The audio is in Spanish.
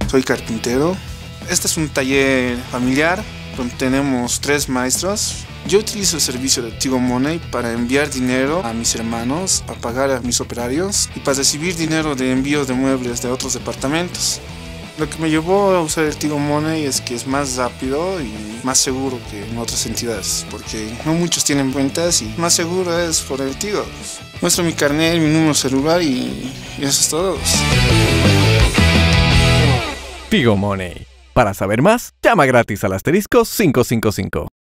soy carpintero. Este es un taller familiar donde tenemos 3 maestros. Yo utilizo el servicio de Tigo Money para enviar dinero a mis hermanos, para pagar a mis operarios y para recibir dinero de envío de muebles de otros departamentos. Lo que me llevó a usar el Tigo Money es que es más rápido y más seguro que en otras entidades, porque no muchos tienen cuentas y más seguro es por el Tigo. Muestro mi carnet, mi número celular y eso es todo. Tigo Money. Para saber más, llama gratis al *555.